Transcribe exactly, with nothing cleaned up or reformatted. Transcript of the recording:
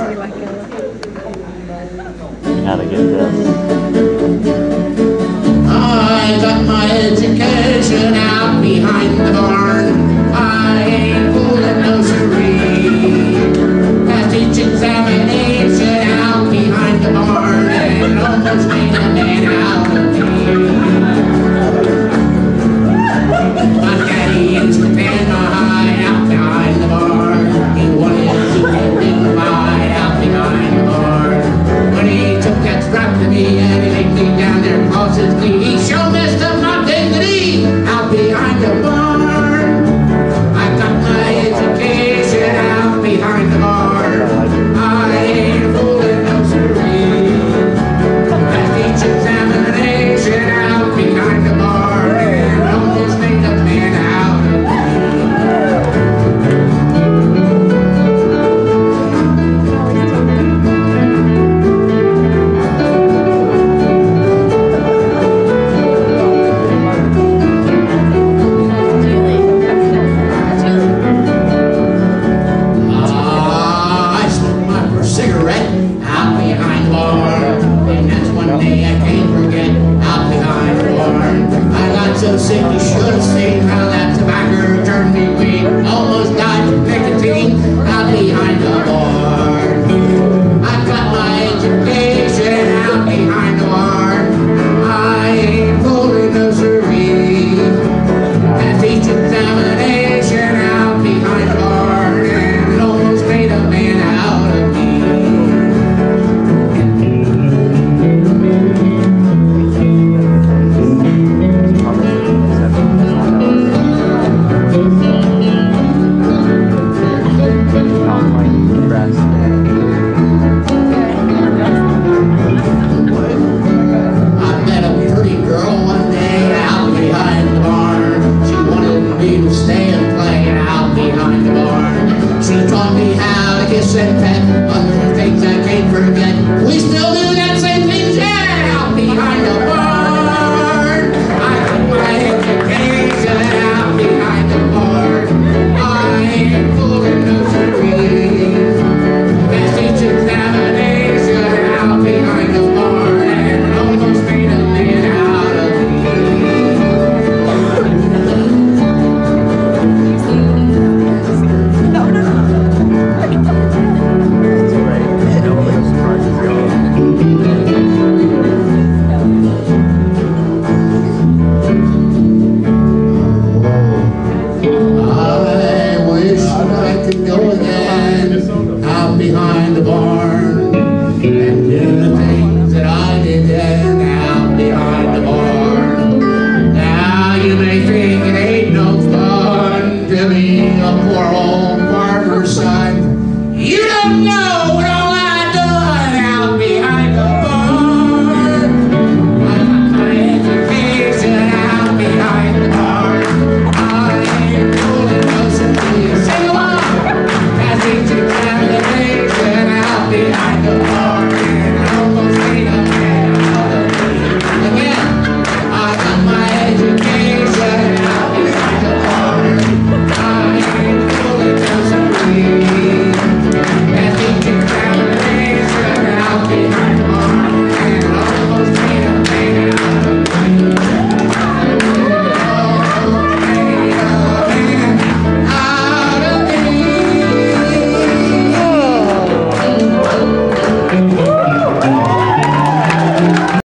How to get this. I got my education out behind the barn. I ain't fooling no siree. Passed each examination out behind the barn and almost made a man out of me. My daddy used to pay my hide out behind the barn. He wanted to get dignified out behind the barn. When he took that strap to me and he laid me down there across his knee, he sure messed up my dignity out behind the barn. I got my education out behind the barn. I ain't fooling no siree. Passed each examination out behind the barn and almost made a man out of me. Ah, I smoked my first cigarette out behind the barn, and that's one day I can't forget out behind the barn. I got so sick you should have seen how that tobacco turned me weak. Almost died from nicotine out behind the barn. I got my education out behind the barn. I ain't fooling no siree. Passed each examination out behind the barn and it almost made a man out of me. I met a pretty girl one day out behind the barn. She wanted me to stay and play out behind the barn. She taught me how to kiss and pet, other things I can't forget. We still do that same thing, yeah, out behind the barn.